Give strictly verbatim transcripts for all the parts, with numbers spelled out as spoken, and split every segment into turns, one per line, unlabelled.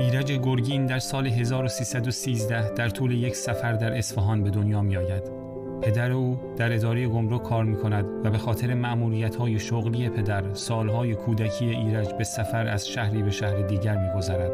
ایرج گرگین در سال هزار و سیصد و سیزده در طول یک سفر در اصفهان به دنیا می آید. پدر او در اداره گمرک کار می کند و به خاطر مأموریت‌های شغلی پدر سالهای کودکی ایرج به سفر از شهری به شهر دیگر می گذرد.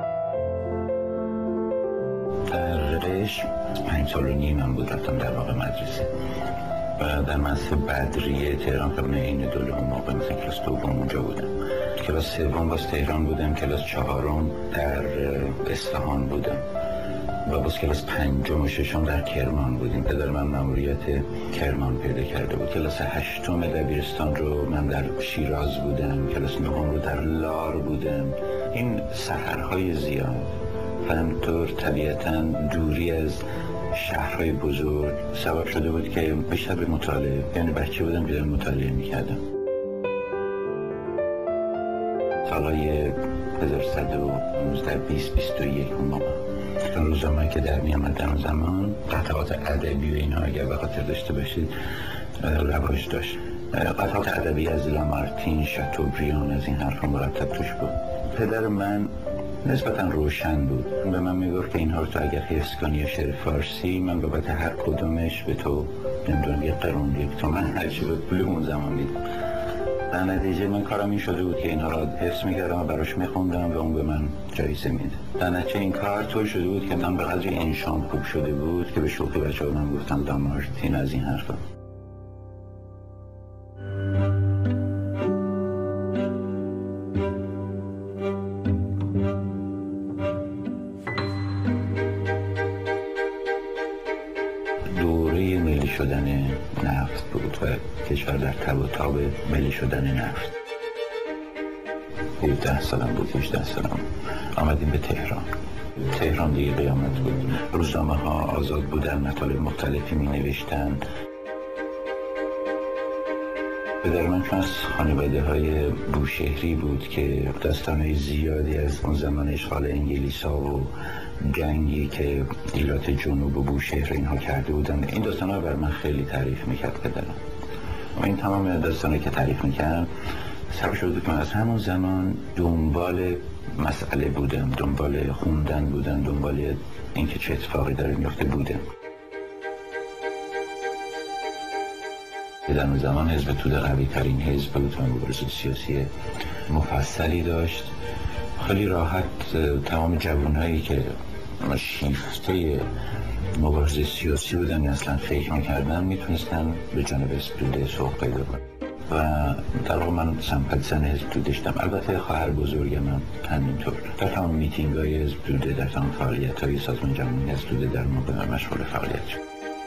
در قشم پنج سال و نیم من بود رفتم در واقع مدرسه و در مدرسه بدریه تهران که من این دوله اون موقع مثلا کلاس دوم اونجا بودم. کلاس سوم باز تهران بودم، کلاس چهارم در اصفهان بودم و باز کلاس پنجم و ششم در کرمان بودیم. پدر من مأموریت کرمان پیدا کرده بود. کلاس هشتم دبیرستان رو من در شیراز بودم، کلاس نهم رو در لار بودم. این سفرهای زیاد و همینطور طبیعتاً دوری از شهرهای بزرگ سبب شده بود که بیشتر به مطالعه، یعنی بچه بودم که مطالعه میکردم. سالهای هزار و سیصد و نوزده بیست بیست و یک اون موقع چون روزنامه‌ای که در میامد در اون زمان قطعات ادبی و اینها اگر به خاطر داشته باشید رواج داشت. قطعات ادبی از لامارتین، شاتوبریان، از این حرفا مرتب توش بود. پدر من نسبتا روشن بود. به من میگفت که اینها رو تو اگر حفظ کنی شعر فارسی من بابت هر کدومش به تو نمیدونم یک قرون یک تومن هرچی بود پول اون زمان میدم. در نتیجه من کارم این شده بود که اینها را حفظ میکردم و براش میخوندم و اون به من جایزه میده. در نتیجه این کار طور شده بود که من به قدر انشام خوب شده بود که به شوخی بچه ها من گفتم لامارتین از این حرفا. دوره ملی شدن نفت بود و کشور در تب و تاب ملی شدن نفت. هفده سالم بود، هجده سالم آمدیم به تهران. تهران دیگه قیامت بود. روزنامه ها آزاد بودن، مطالب مختلفی می نوشتن. پدر من چون از خانواده های بوشهری بود که داستانهای زیادی از اون زمان اشغال انگلیس ها و جنگی که ایالات جنوب و بوشهر اینها کرده بودن، این داستان ها بر من خیلی تعریف میکرد پدرم. و این تمام داستانی که تعریف میکرد سبب شده که من از همون زمان دنبال مسئله بودم، دنبال خوندن بودم، دنبال اینکه چه اتفاقی داره میفته بودم. در اون زمان حزب توده قوی ترین حزب بود و مبارزه سیاسی مفصلی داشت. خیلی راحت تمام جوانهایی که شیفته مبارزه سیاسی بودن اصلا فکر میکردن میتونستن به جانب حزب توده سوق پیدا کنن و در واقع من سمپاتیزان حزب توده داشتم. البته خواهر بزرگ من همینطور در تمام میتینگ های حزب توده، در تمام فعالیت های سازمان جوانی حزب توده در موقع مشغول فعالیت شد.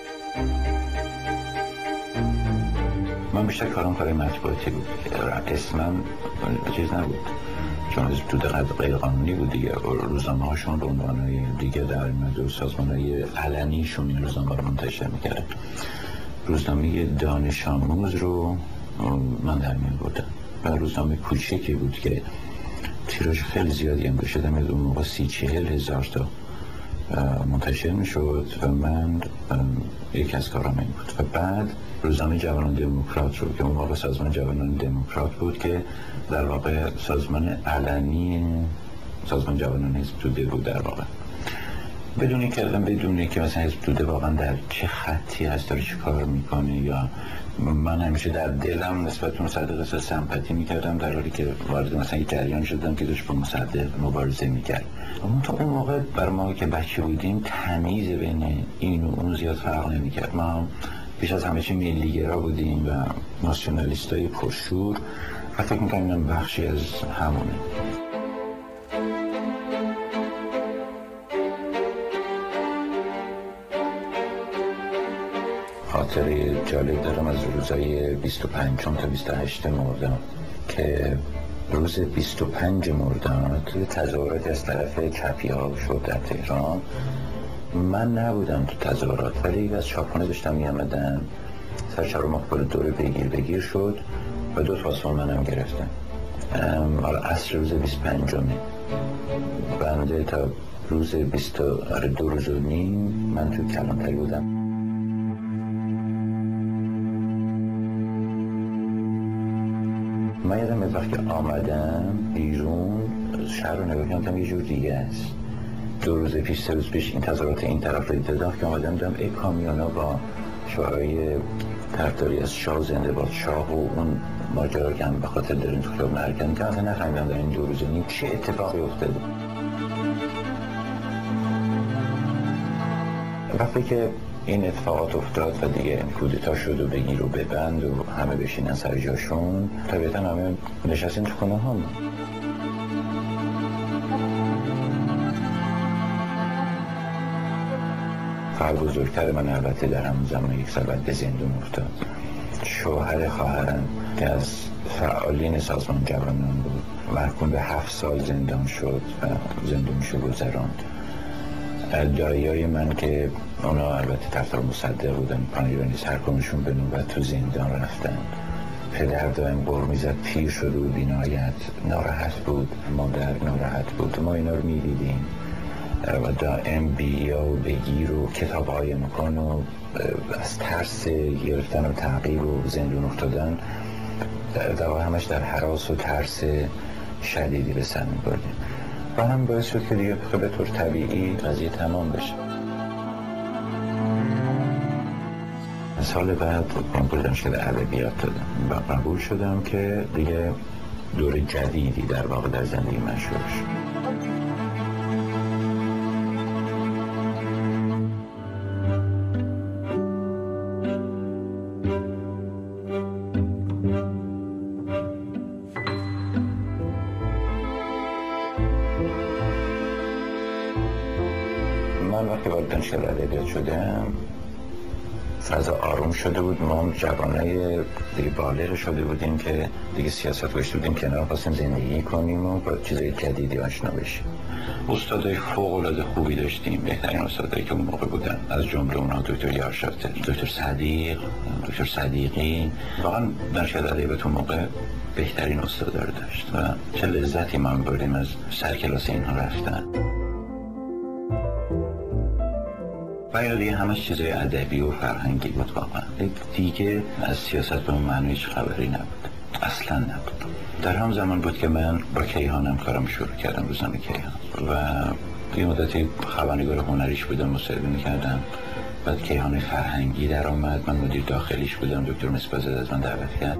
من بیشتر کارم کار مطبوعاتی بود. اسمم چیز نبود چون حزب توده غیر قانونی بود دیگه. روزنامه هاشون به عنوانهای دیگه در میاد و سازمان های علنیشون این روزنامه رو منتشر میکردن. روزنامه دانش آموز رو من در میان بردم و روزنامه کوچکی بود که تیراژ خیلی زیادی هم داشت. اون موقع سی چهل هزار تا منتشر میشد و من یکی از کارام این بود. و بعد روزنامه جوانان دموکرات رو که اون موقع سازمان جوانان دموکرات بود که در واقع سازمان علنی سازمان جوانان حزب توده بود در واقع. بدونی که بدونی که مثلا حزب توده واقعا در چه خطی هست، داره چه کار میکنه، یا من همیشه در دلم نسبت به مصدق احساس سمپاتی میکردم در حالی که وارد مثلا یک جریان شدم که داشت با مصدق مبارزه میکرد. اما تا اون موقع بر ما که بچه بودیم تمیز بین این و اون زیاد فرق نمیکرد. ما پیش از همه چی ملیگرا بودیم و ناسیونالیستای پرشور و فکر میکنم این بخشی از همونه. خاطره جالب دارم از روزای بیست و پنجم تا بیست و هشتم مرداد که روز بیست و پنجم مرداد تظاهرات از طرف چپی ها شد در تهران. من نبودم تو تظاهرات ولی از چاپخانه داشتم می آمدم. سرچار مقبل دوره بگیر بگیر شد و دو تا آسمان منم گرفتن. حالا عصر روز بیست و پنجم بنده تا روز بیست و دو روز و نیم من تو کلانتری بودم. من یادم وقتی آمدم بیرون شهر رو نگاه کردم یه جور دیگه است. دو روز پیش سه روز پیش این تظاهرات این طرف رو دیدم که اومدم دیدم ای کامیونا با شعارهای طرفداری از شاه زنده باد شاه و اون ماجرا که هم به خاطر دارین تو خیابون حرکت می‌کنن. اصلا نفهمیدم در این دو روز نیم چه اتفاقی افتاده. وقتی که این اتفاقات افتاد و دیگه کودتا شد و بگیر و ببند و همه بشینن سر جاشون، طبیعتا همه نشستیم تو خونه هم. خواهر بزرگتر من البته در همون زمان یک سال بعد به زندون افتاد. شوهر خواهرم که از فعالین سازمان جوانان بود محکوم به هفت سال زندان شد و زندونشو گذراند. داییای من که اونا البته طرفدار مصدق بودن، پانیرانی سرکمشون به نوبت تو زندان رفتن. پدر دائم بر میزد، پیر شده و بینایت ناراحت بود، مادر ناراحت بود. ما اینا رو میدیدیم و دائم بیا و بگیر و کتاب های مکان و از ترس گرفتن و تعقیب و زندون افتادن در واقع همش در هراس و ترس شدیدی به سر میبردیم و هم باعث شد که دیگه به طور طبیعی قضیه تمام بشه. سال بعد کنکور دانشگاه ادبیات دادم و قبول شدم که دیگه دور جدیدی در واقع در زندگی من شروع شد. من وقتی وارد دانشگاه ادبیات شدم فضا آروم شده بود. ما جوانای دیگه بالغ شده بودیم که دیگه سیاست گذاشته بودیم کنار، خواستیم زندگی کنیم و با چیزای جدیدی آشنا بشیم. استادای فوق‌العاده خوبی داشتیم، بهترین استادایی که اون موقع بودن، از جمله اونها دکتر یارشافته، دکتر صدیق، دکتر صدیقی. واقعا دانشگاه ادبیات اون موقع بهترین استادا رو داشت و چه لذتی ما بردیم از سر کلاس اینها رفتن. و اینا دیگه همش چیزای ادبی و فرهنگی بود. واقعا دیگه از سیاست به اون معنی هیچ خبری نبود، اصلا نبود. در هم زمان بود که من با کیهانم کارم شروع کردم، روزنامه کیهان، و یه مدتی خبرنگار هنریش بودم، مصاحبه می‌کردم. بعد کیهان فرهنگی در آمد، من مدیر داخلیش بودم، دکتر مصباح‌زاده از من دعوت کرد.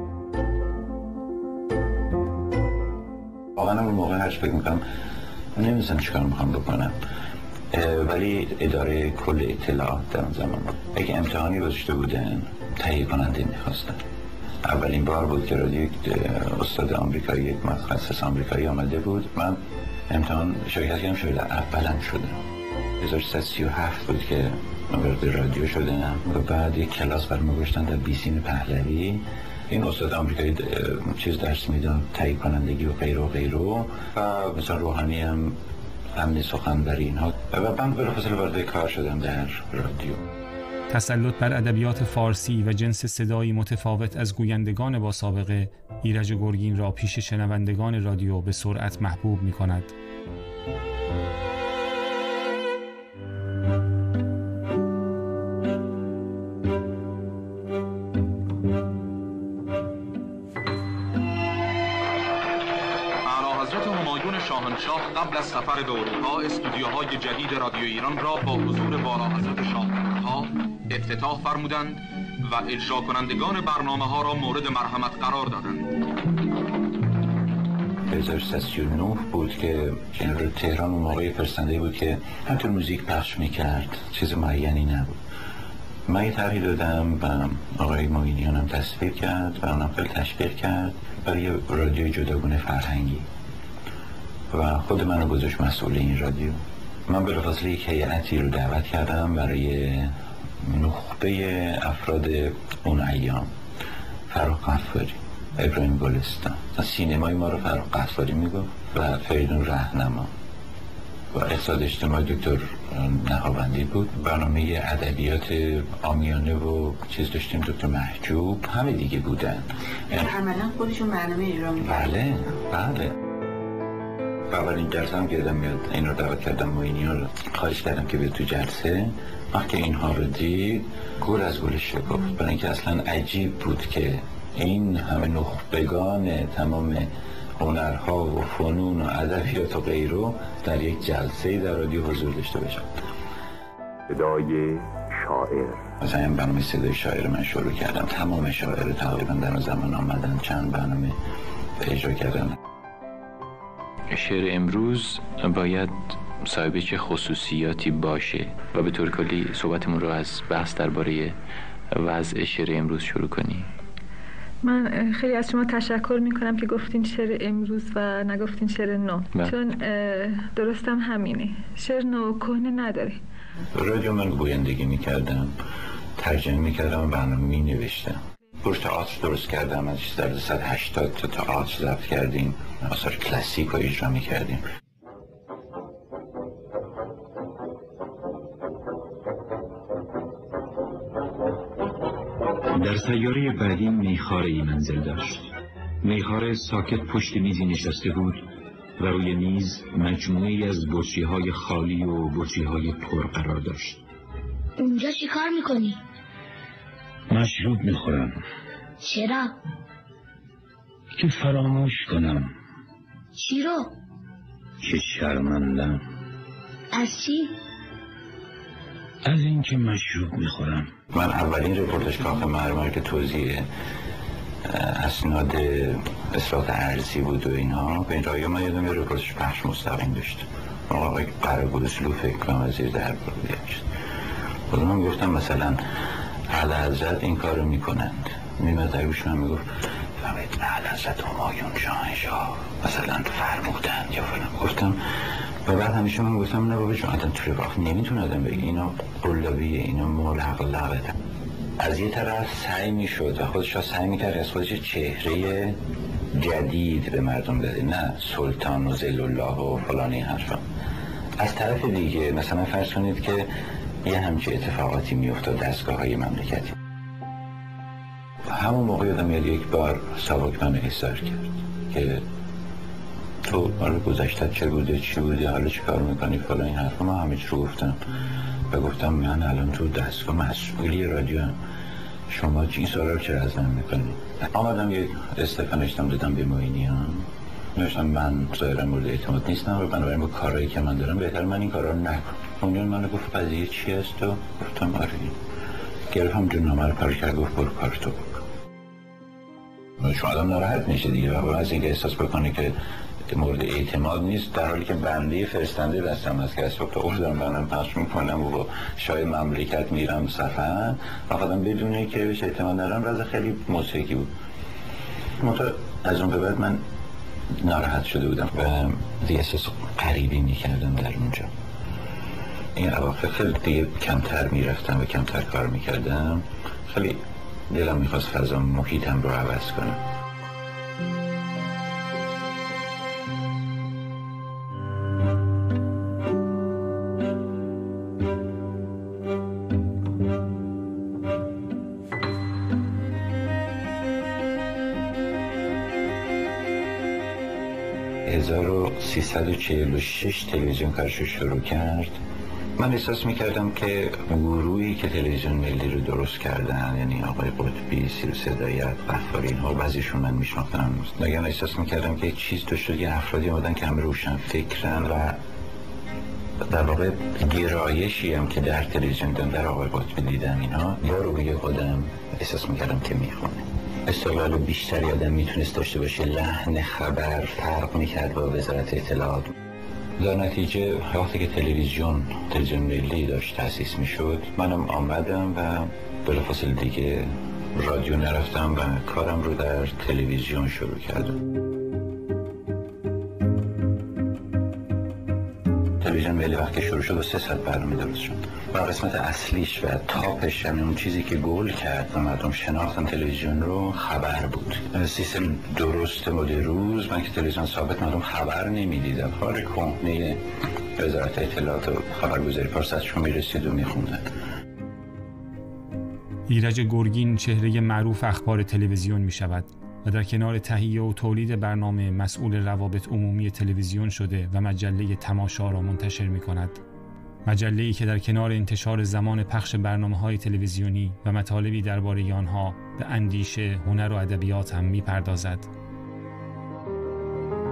واقعا اون موقع هرچی فکر می‌کنم نمی‌دونم چیکار می‌خوام بکنم، ولی اداره کل اطلاعات در اون زمان یک امتحانی گذاشته بودن، تهیه کننده میخواستن. اولین بار بود که رادیو استاد آمریکایی، یک متخصص آمریکایی آمده بود. من امتحان شرکت کردم، شاید اولم شدم. هزار و سیصد و سی و هفت بود که وارد رادیو شدم و بعد یک کلاس برام گذاشتن در بیسیم پهلوی. این استاد آمریکایی چیز درس میداد، تهیه کنندگی و غیره و غیره، و مثلا روحانی هم امن سخنوری اینها، و من بلافاصله وارد کار شدم در رادیو.
تسلط بر ادبیات فارسی و جنس صدایی متفاوت از گویندگان با سابقه ایرج گرگین را پیش شنوندگان رادیو به سرعت محبوب می کند.
شاهنشاه قبل از سفر به اروپا استودیوهای جدید رادیو ایران را با حضور والا حضرت شاهنشاه افتتاح فرمودند و اجرا کنندگان برنامه ها را مورد مرحمت قرار دادند.
هزار و سیصد و سی و نه بود که جنرال تهران اون موقع فرستنده بود که همطور موزیک پخش میکرد، چیز معینی نبود. من یه طرحی دادم و آقای معینیان هم تصویب کرد و اونم خیلی تشویق کرد برای رادیو جداگونه فرهنگی و خود منو گذاشت مسئول این رادیو. من بلافاصله یک هیئتی رو دعوت کردم برای نخبه افراد اون ایام. فرخ قفاری، ابراهیم گلستان، سینمای ما رو فرخ قفاری میگفت و فریدون رهنما، و اقتصاد اجتماعی دکتر نهاوندی بود. برنامه ادبیات عامیانه و چیز داشتیم دکتر محجوب، همه دیگه بودن.
عملا خودشون برنامه اجرا می‌کردن.
بله بله. اولین جلسه هم گردم میاد این رو دعوت کردم، معینی رو خواهش کردم که بیاد تو جلسه. وقتی اینها رو دید گل از گلش شکفت، برای اینکه اصلا عجیب بود که این همه نخبگان تمام هنرها و فنون و ادبیات و غیره در یک جلسه در رادیو حضور داشته باشم.
صدای شاعر.
مثلا این برنامه صدای شاعر من شروع کردم، تمام شاعر تقریبا در زمان آمدن، چند برنامه اجرا کردن.
شعر امروز باید صاحب چه خصوصیاتی باشه و به طور کلی صحبتمون رو از بحث درباره وضع شعر امروز شروع کنیم.
من خیلی از شما تشکر میکنم که گفتین شعر امروز و نگفتین شعر نو، چون درستم همینه، شعر نو کهنه نداره.
رادیو من گویندگی میکردم، ترجمه میکردم و برنامه مینوشتم. پروژه تئاتر درست کردم، از در صد و هشتاد تا تئاتر ضبط کردیم، آثار کلاسیک رو اجرا میکردیم.
در سیاره بعدی میخاره‌ای منزل داشت. میخاره ساکت پشت میزی نشسته بود و روی میز مجموعه‌ای از بطری‌های خالی و بطری‌های پر قرار داشت.
اونجا چی کار میکنی؟
مشروب میخورم.
چرا؟
که فراموش کنم.
چی رو؟
که شرمندم.
از چی؟
از اینکه مشروب میخورم.
من اولین رپورتاج کاخ مرمر که توزیع اسناد اصلاحات ارضی بود و اینها به این رادیو من یادم یه رپورتاج پخش مستقیم داشت. آقای قره‌گلسلو فکر کنم وزیر دربار بود. خودم من گفتم مثلا اعلیحضرت این کارو میکنند. میمد در گوش من میگفت فهمید اعلیحضرت همایون شاهنشاه مثلا فرمودند یا فلان. گفتم و بعد همیشه من گفتم نه بابا چون آدم توی وقت نمیتونه آدم بگه اینا قلابیه، اینا ملحق لغته. از یه طرف سعی میشد و خودش سعی میکرد از خودش چهره جدید به مردم بده، نه سلطان و ذل الله و فلانی حرفا. از طرف دیگه مثلا فرض کنید که یه همچه اتفاقاتی میافتاد دستگاه های مملکتی. همون موقع آدم یاد یک بار ساواک من احضار کرد که تو حالا گذشته چه بوده چی بوده حالا چی کار میکنی فلان این حرفا. من همه چی رو گفتم و گفتم من الان تو دستگاه مسئولی رادیو هم. شما این سوالا رو چرا از من میکنی؟ آمدم یک استفا نوشتم دادم به معینی ها نوشتم من ظاهرا مورد اعتماد نیستم و بنابراین با کارهایی که من دارم بهتر من این کارا رو نکنم. اونجا من گفت قضیه چی است و گفتم آره گرفتم جون نامه رو پر کرد گفت برو کارتو بکن. شما آدم ناراحت میشه دیگه و از اینکه احساس بکنه که مورد اعتماد نیست در حالی که بنده فرستنده دستم از که اسباب تا اردم بنام پخش میکنم و با شای مملکت میرم سفر و خودم بدونه که بهش اعتماد ندارم. رضا خیلی موسیقی بود. منطقه از اون به بعد من ناراحت شده بودم و دیگه احساس غریبی میکردم در اونجا. این اواخر خیلی دیگه کمتر میرفتم و کمتر کار میکردم. خیلی دلم میخواست فضا محیطم رو عوض کنم. هزار و سیصد و چهل و شش تلویزیون کارش رو شروع کرد. من احساس میکردم که گروهی که تلویزیون ملی رو درست کردن یعنی آقای قطبی، سیروس هدایت، غفاری اینها بعضیشون من میشناختم. نگم احساس میکردم که یک چیز تو شد که افرادی آمدن که همه روشن فکرن و در واقع گرایشی هم که در تلویزیون دارن در آقای قطبی دیدم اینها یا روی خودم احساس میکردم که میخونه. استقلال بیشتری آدم میتونست داشته باشه. لحن خبر فرق میکرد با وزارت اطلاعات. در نتیجه وقتی که تلویزیون تلویزیون ملی داشت تأسیس میشد منم آمدم و بلافاصله دیگه رادیو نرفتم و کارم رو در تلویزیون شروع کردم. تلویزیون ملی وقتی شروع شد و سه ساعت برنامه درست شد و قسمت اصلیش و تاپش یعنی اون چیزی که گل کرد و مردم شناختن تلویزیون رو خبر بود. سیستم درست مد روز من که تلویزیون ثابت مردم خبر نمیدیدم. کار کهنه وزارت اطلاعات و خبرگزاری پارسالشون میرسید و میخوندن.
ایرج گرگین چهره معروف اخبار تلویزیون میشود و در کنار تهیه و تولید برنامه مسئول روابط عمومی تلویزیون شده و مجله تماشا را منتشر می کند. مجله‌ای که در کنار انتشار زمان پخش برنامه‌های تلویزیونی و مطالبی درباره آنها به اندیشه، هنر و ادبیات هم می‌پردازد.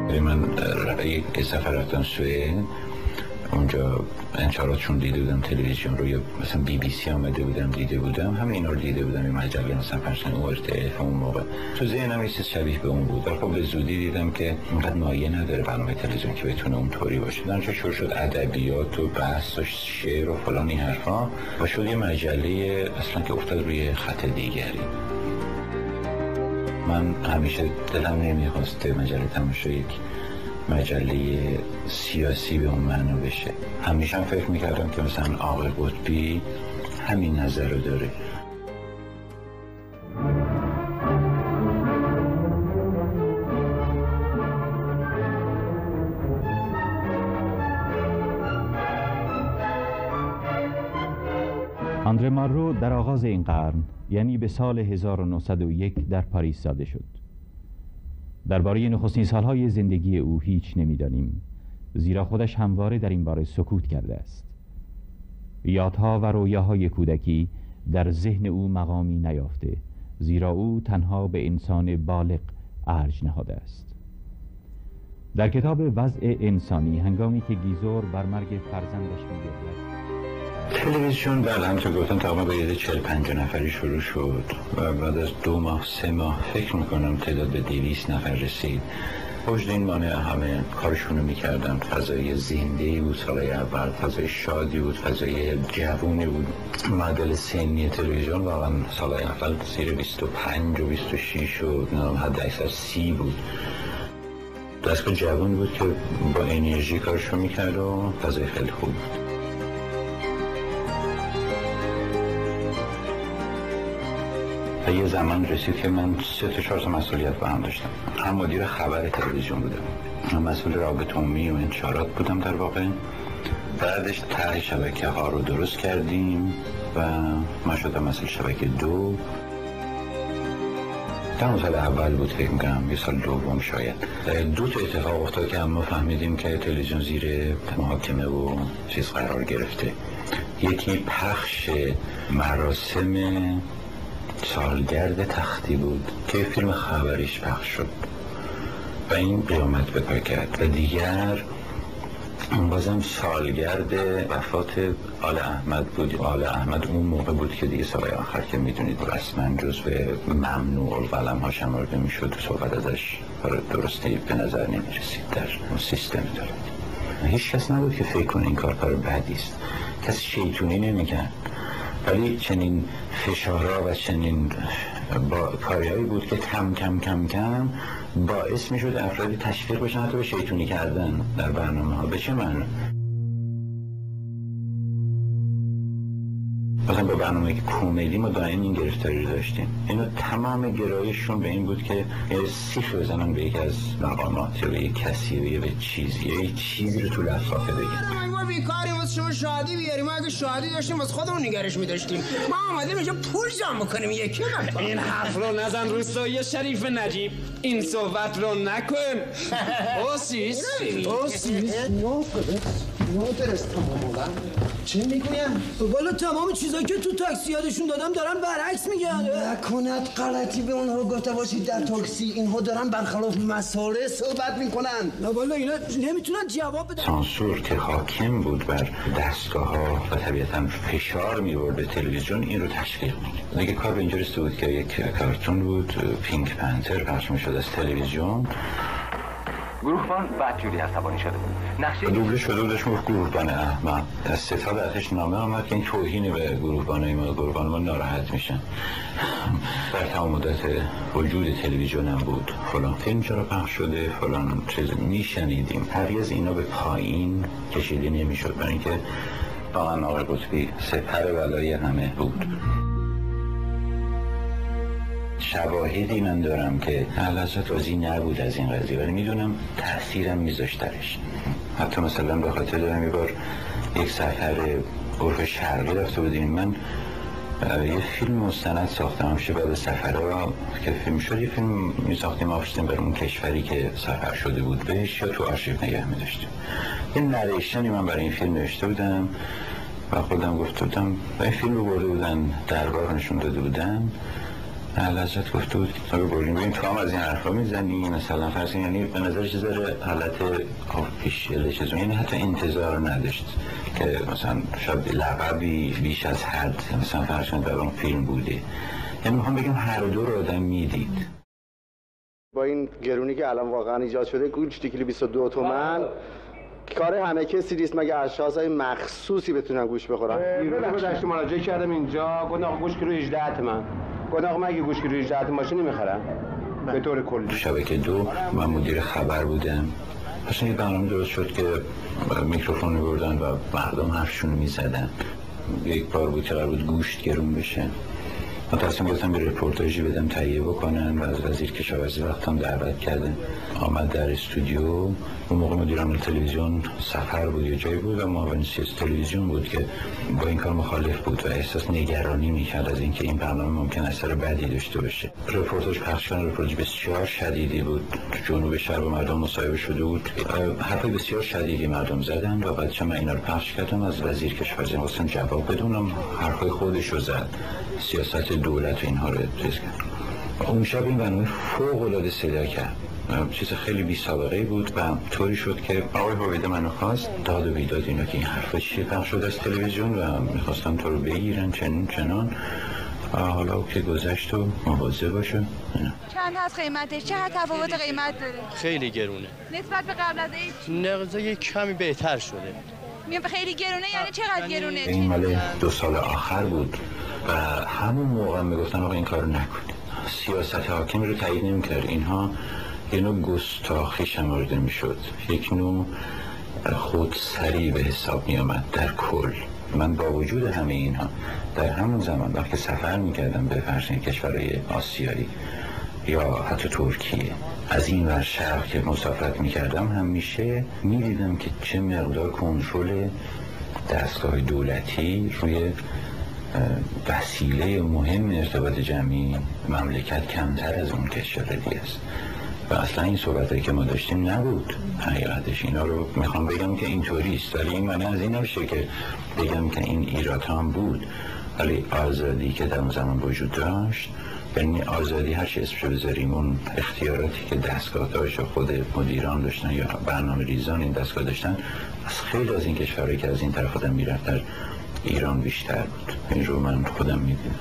من یک سفر رفتم سوئد، اونجا انشاراتشون دیده بودم، تلویزیون رو، یا مثلا بی بی سی آمده بودم دیده بودم، همه اینا رو دیده بودم، این مجله مثلا پنجشنبه او ار تی اف اون موقع تو ذهنم یه چیز شبیه به اون بود. خب به زودی دیدم که اینقدر مایه نداره برنامه تلویزیون که بتونه اونطوری باشه. درنچه شروع شد ادبیات و بحث و شعر و فلان این حرفا و شد یه مجله اصلا که افتاد روی خط دیگری. من همیشه دلم نمیخواست مجله تماشا یک مجله سیاسی به اون معنا بشه. همیشه هم فکر میکردم که مثلا آقای قطبی همین نظر رو داره.
آندره مارو در آغاز این قرن، یعنی به سال هزار و نهصد و یک در پاریس زاده شد. درباره نخستین سالهای زندگی او هیچ نمی‌دانیم، زیرا خودش همواره در این باره سکوت کرده است. یادها و رویاهای کودکی در ذهن او مقامی نیافته، زیرا او تنها به انسان بالغ ارج نهاده است. در کتاب وضع انسانی، هنگامی که گیزور بر مرگ فرزندش می‌گردد،
تلویزیون بله همونطور گفتم تقریبا به یه چهل پنجاه نفری شروع شد و بعد از دو ماه سه ماه فکر میکنم تعداد به دویست نفر رسید. وجد این مانع همه کارشونو میکردن. فضای زنده بود سالهای اول، فضای شادی بود، فضای جوونی بود. معدل سنی تلویزیون واقعا سالهای اول زیر بیست و پنج و بیست و شش و حد اکثر سی بود. دستگاه جوون بود که با انرژی کارشو میکرد و فضای خیلی خوب بود. و یه زمان رسید که من سه تا چهار تا مسئولیت با هم داشتم. هم مدیر خبر تلویزیون بودم، هم مسئول رابطه عمومی و انتشارات بودم در واقع. بعدش طرح شبکه ها رو درست کردیم و من شدم مسئول شبکه دو. در سال اول بود فکر میکنم، یه سال دوم شاید. دو تا اتفاق افتاد که ما فهمیدیم که تلویزیون زیر محاکمه و چیز قرار گرفته. یکی پخش مراسم سالگرد تختی بود که فیلم خبریش پخش شد و این قیامت به پا کرد. و دیگر بازم سالگرد وفات آل احمد بود. آل احمد اون موقع بود که دیگه سالهای آخر که میدونید رسما جزو ممنوع القلم ها شمرده میشد و صحبت ازش درسته به نظر نمیرسید در سیستم دولت. هیچ کس نبود که فکر کنه این کار کار بدی است، کسی شیطونی نمیکرد، ولی چنین فشارها و چنین با کاریایی بود که کم کم کم کم باعث میشد افرادی تشویق بشن حتی به شیطونی کردن در برنامه ها. به چه معنی؟ مثلا با برنامه کمدی ما دائم این گرفتاری داشتیم. اینا تمام گرایششون به این بود که یه سیخ بزنن به یک از مقامات یا به یک کسی یا به چیزی یا یک چیزی رو تو لفافه بگن.
ما بیکاریم واسه شما شادی بیاریم، ما اگه شادی داشتیم واسه خودمون نگرش می‌داشتیم. ما آمدیم اینجا پول جمع بکنیم یکی نکن.
این حرف رو نزن روستایی شریف نجیب، این صحبت رو نکن. اوسیس اوسیس
نو درستم مولا. چی میگویم؟ والا تمام چیزایی که تو تاکسی یادشون دادم دارن برعکس میگن. نکند غلطی به اونها گفته باشید در تاکسی، اینها دارن برخلاف مسائل صحبت میکنن. نه والا اینا نمیتونن جواب بدن.
سانسور که حاکم بود بر دستگاه ها و طبیعتا فشار میورد به تلویزیون این رو تشویق میکرد. دیگه کار به اینجا رسیده بود که یک کارتون بود پینک پنتر پخش میشد از تلویزیون.
گروهبان بدجوری عصبانی شده بود. نقشه
دوبله شده بودش گفت گروهبان احمد. از ستاد اتش نامه آمد که این توهین به گروهبانای ما، گروهبان ما ناراحت میشن. در تمام مدت وجود تلویزیون هم بود فلان فیلم چرا پخش شده، فلان چیز میشنیدیم. هرگز اینا به پایین کشیده نمیشد، برای اینکه واقعا آقای قطبی سپر بلای همه بود. شواهدی من دارم که لحظات راضی نبود از این قضیه، ولی میدونم تأثیرم میذاشترش. حتی مثلا به خاطر دارم یه بار یک سفر عرف شرقی رفته بودیم، من یه فیلم مستند ساختم همیشه بعد سفرها که فیلم شد، یه فیلم میساختیم آفشتیم برای اون کشوری که سفر شده بود بهش یا تو آرشیو نگه میداشتیم. یه نریشنی من برای این فیلم نوشته بودم و خودم گفته بودم و این فیلم رو برده بودن دربار نشون داده بودن علازت گفته بود که بریم بریم تو هم از این حرفا میزنی مثلا فرض یعنی به نظر چیز داره حالت آفیشیل چیز یعنی حتی انتظار نداشت که مثلا شاید لقبی بیش از حد مثلا فرض کنید در اون فیلم بوده. یعنی میخوام بگم هر دو رو آدم میدید.
با این گرونی که الان واقعا ایجاد شده گوشت کیلو بیست و دو تومن کار همه کسی نیست مگه اشخاصای مخصوصی بتونن گوش بخورن. دیروز گذشته مراجعه کردم اینجا گفتن آقا گوشت کیلو هجده تومن. گفتن آقا مگه گوشت کیلو هجده تومن باشه نمیخرن به طور کلی.
شبکه دو من مدیر خبر بودم. اصلا یه برنامه درست شد که میکروفون می‌بردن و مردم حرفشون می‌زدن. یک بار بود که قرار بود گوشت گرون بشه. من تصمیم گرفتم به رپورتاژی بدم تهیه بکنن و از وزیر کشاورزی وقتم دعوت کردن. آمد در استودیو. اون موقع مدیرعامل تلویزیون سفر بود یا جایی بود و معاون سیاسی تلویزیون بود که با این کار مخالف بود و احساس نگرانی میکرد از اینکه این برنامه ممکن اثر بدی داشته باشه. رپورتاژ پخش کردن رپورتاژ بسیار شدیدی بود. جنوب شهر با مردم مصاحبه شده بود. حرف بسیار شدیدی مردم زدن و بعدش من اینا رو پخش کردم. از وزیر کشاورزی خواستم جواب بدونم. حرفای خودش رو زد. سیاست دولت و اینها رو چیز کرد. اون شب این برنامه فوق العاده صدا کرد. چیز خیلی بی سابقه بود و طوری شد که آقای هویدا منو خواست داد و بیداد اینا که این حرفا چیه پخش شد از تلویزیون و میخواستم تو رو بگیرن چنین چنان. حالا که گذشت و مواظب باشه. اینا.
چند هست قیمتش؟ چه تفاوت قیمت داره؟
خیلی گرونه.
نسبت به قبل از عید؟
نقضه یک کمی بهتر شده.
میگم خیلی گرونه یعنی چقدر گرونه؟
این مال دو سال آخر بود و همون موقع میگفتن آقا این کارو نکنید. سیاست حاکم رو تایید نمی‌کرد. اینها یه نوع گستاخی شمرده میشد. یک نوع خودسری به حساب می آمد در کل. من با وجود همه اینها در همون زمان وقتی سفر میکردم به فرض کشورهای آسیایی یا حتی ترکیه از این ور شرق که مسافرت میکردم همیشه میدیدم که چه مقدار کنترل دستگاه دولتی روی وسیله مهم ارتباط جمعی مملکت کمتر از اون کشور دیگه است و اصلا این صحبتایی که ما داشتیم نبود. حقیقتش اینا رو میخوام بگم که اینطوری است، ولی این معنی از این نمیشه که بگم که این ایراد هم بود، ولی آزادی که در اون زمان وجود داشت، یعنی آزادی هر چی اسمشو بذاریم، اون اختیاراتی که دستگاه داشت و خود مدیران داشتن یا برنامه ریزان این دستگاه داشتن، از خیلی از این کشورهایی که از این طرف آدم میرفت در ایران بیشتر بود. این رو من خودم میدونم.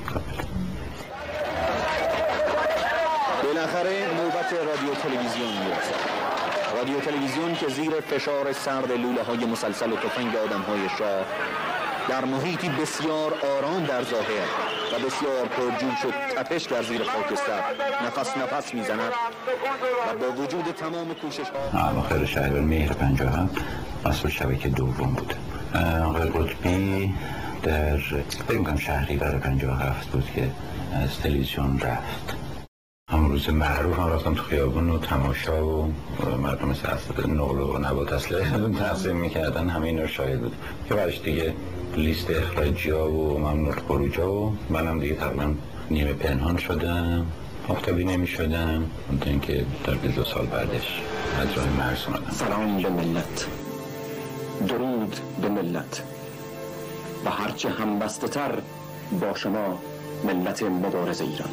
بالاخره نوبت رادیو تلویزیون میرسد. رادیو تلویزیون که زیر فشار سرد لوله های مسلسل و تفنگ آدم های شاه در محیطی بسیار آرام در ظاهر و بسیار پرجوش و تپش در زیر خاکستر نفس نفس میزند و با وجود تمام کوشش ها
اواخر شهریور مهر پنجاه و هفت مسئول شبکه دوم بود. آقای قطبی در بگم شهریور پنجاه و هفت بود که از تلویزیون رفت. همون روز معروف هم رفتم تو خیابون و تماشا و مردم مثل اصلا نقل و نبات اصله تقسیم میکردن، همه این رو شاهد بود که بعدش دیگه لیست اخراجی ها و ممنوع خروج ها و منم دیگه تقریبا نیمه پنهان شدم، آفتابی نمی شدم تا اینکه در دو سال بعدش از راه مرز اومدم.
سلام به ملت، درود به ملت و هرچه همبسته تر با شما ملت مبارز ایران.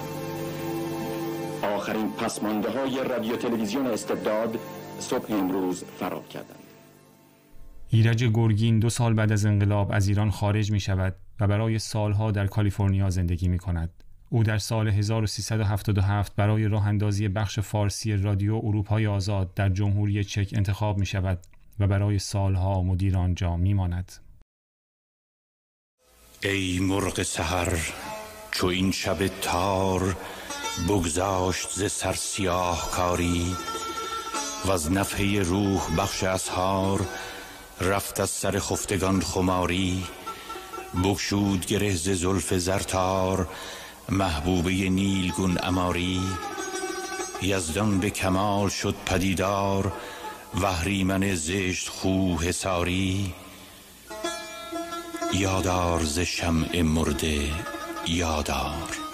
آخرین پسمانده های رادیو تلویزیون استبداد صبح امروز فرار کردند.
ایرج گرگین دو سال بعد از انقلاب از ایران خارج می شود و برای سالها در کالیفرنیا زندگی می کند. او در سال هزار و سیصد و هفتاد و هفت برای راه اندازی بخش فارسی رادیو اروپای آزاد در جمهوری چک انتخاب می شود و برای سالها مدیر آنجا می ماند.
ای مرغ سحر چو این شب تار بگذاشت ز سر سیاه کاری و از نفحه روح بخش اسحار رفت از سر خفتگان خماری. بگشود گره ز زلف زرتار محبوبه نیلگون عماری. یزدان به کمال شد پدیدار وهریمن زشت خو حصاری. یادار ز شمع مرده یادار